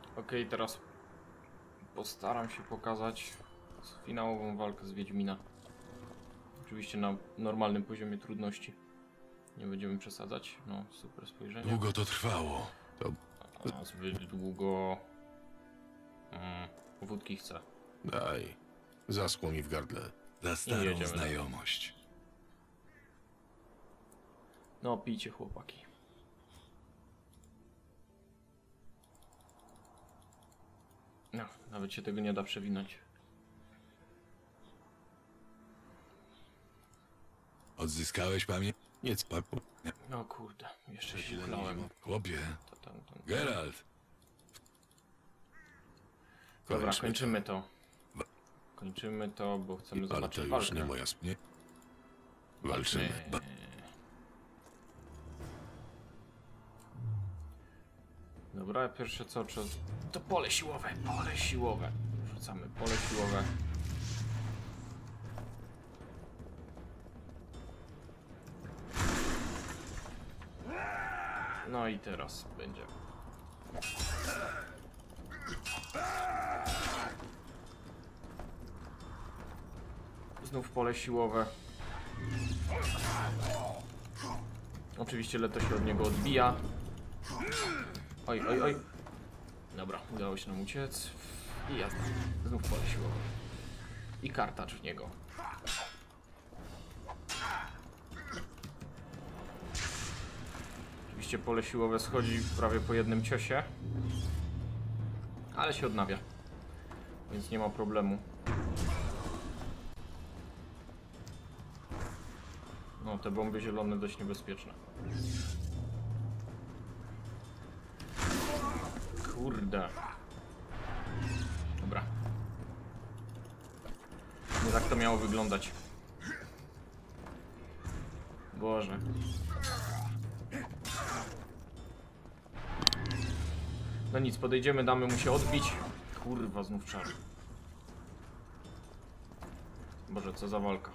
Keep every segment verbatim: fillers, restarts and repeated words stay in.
Okej, okay, teraz postaram się pokazać finałową walkę z Wiedźmina. Oczywiście na normalnym poziomie trudności. Nie będziemy przesadzać. No, super spojrzenie. Długo to trwało. To... A zbyt długo... Mm, wódki chcę. Daj. Zaschło mi w gardle. Za starą jedziemy. znajomość. No, pijcie, chłopaki. No, nawet się tego nie da przewinąć. Odzyskałeś pamięć? Nie, papu. No kurde, jeszcze się klałem. Chłopie. To tam, tam. Geralt. Dobra, Kończmy kończymy to. Kończymy to, bo chcemy Ale zobaczyć to już walkę. nie moja sp... Nie. Walczymy. Ba... Dobra, pierwsze co, czy... to pole siłowe, pole siłowe. Rzucamy pole siłowe. No i teraz będzie. Znów pole siłowe. Oczywiście Leto się od niego odbija. Oj, oj, oj. Dobra, udało się nam uciec. I jazda. Znów pole siłowe. I kartacz w niego. Oczywiście pole siłowe schodzi prawie po jednym ciosie. Ale się odnawia. Więc nie ma problemu. No, te bomby zielone dość niebezpieczne. Kurde. Dobra. Nie tak to miało wyglądać. Boże. No nic, podejdziemy, damy mu się odbić. Kurwa, znów czar. Boże, co za walka.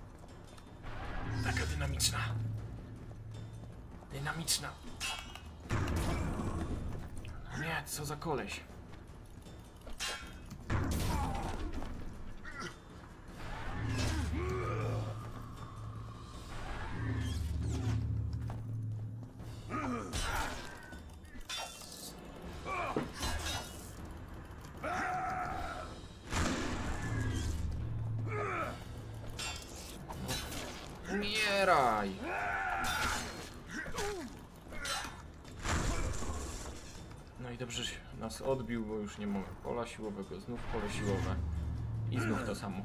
Taka dynamiczna. Dynamiczna. Nie, co za koleś. Umieraj. No i dobrze, że nas odbił, bo już nie mamy pola siłowego, znów pole siłowe i znów to samo.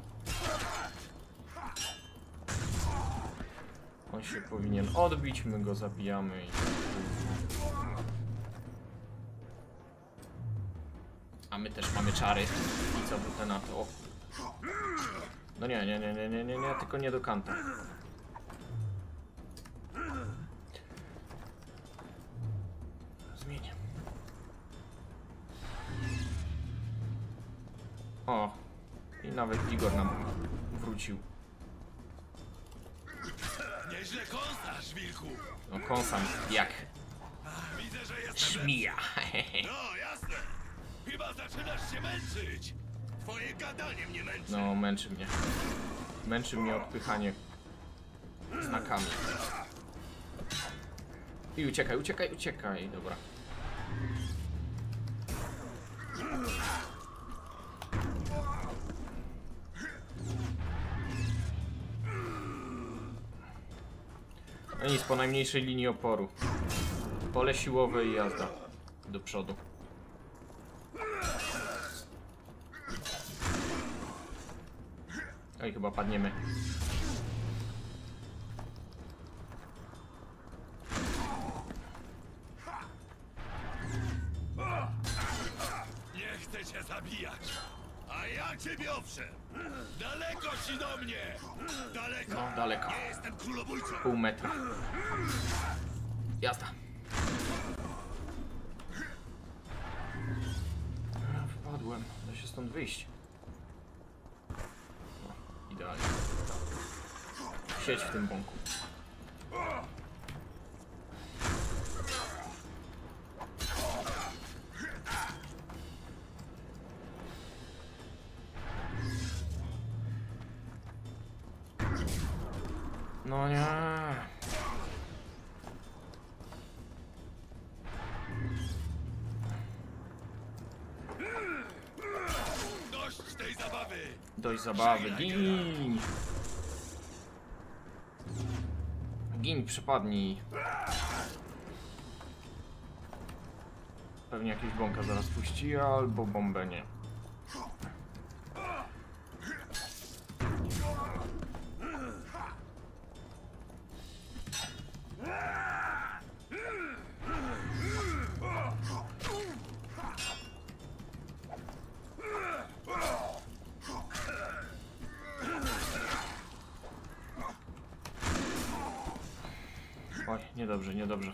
On się powinien odbić, my go zabijamy i... A my też mamy czary. I co by te na to? O. No nie, nie, nie, nie, nie, nie, nie, tylko nie do kanta. Zmienię. O, i nawet Igor nam wrócił. Nieźle kąsasz, wilku. No kąsam jak Widzę, że jestem... żmija. No, jasne. Chyba zaczynasz się męczyć. Twoje gadanie mnie męczy. No, męczy mnie. Męczy mnie odpychanie znakami. I uciekaj, uciekaj, uciekaj. Dobra. No nic, po najmniejszej linii oporu. Pole siłowe i jazda do przodu. Oj, chyba padniemy. Nie chcę cię zabijać. A ja ciebie owszem. Daleko ci do mnie. Daleko. No, daleko. Nie jestem królobójcą. Pół metra. Jazda. No, wpadłem. Da się stąd wyjść. No, idealnie. Siedź w tym bąku. No nie. Dość tej zabawy! Dość zabawy. Gin! Gin, przypadnij. Pewnie jakieś bąka zaraz puści, albo bombę nie. Oj, niedobrze, niedobrze.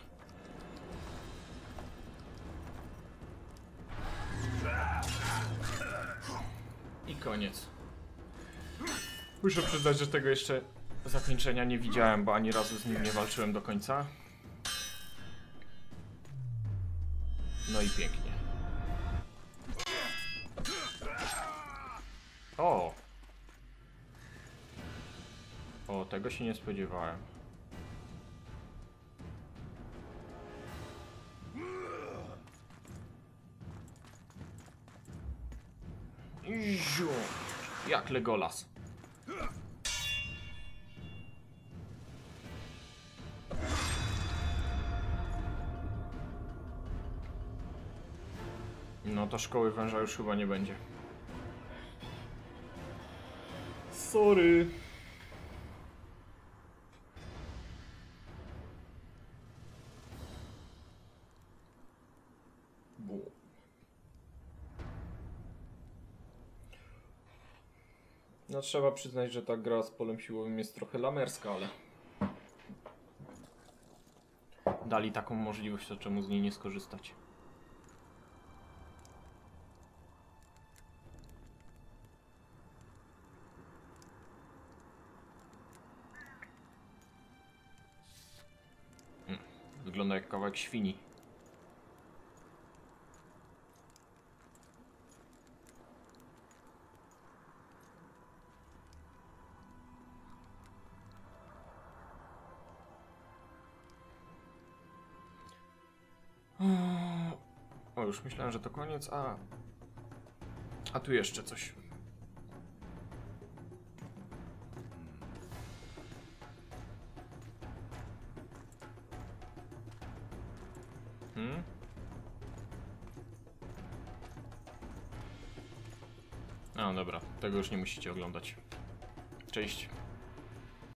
I koniec. Muszę przyznać, że tego jeszcze zakończenia nie widziałem, bo ani razu z nim nie walczyłem do końca. No i pięknie. O! O, tego się nie spodziewałem. Ziu, jak Legolas. No to szkoły węża już chyba nie będzie. Sorry. Bu. No trzeba przyznać, że ta gra z polem siłowym jest trochę lamerska, ale dali taką możliwość, to czemu z niej nie skorzystać? Hmm. Wygląda jak kawałek świni. O, już myślałem, że to koniec, a... A tu jeszcze coś. Hmm? A, dobra, tego już nie musicie oglądać. Cześć.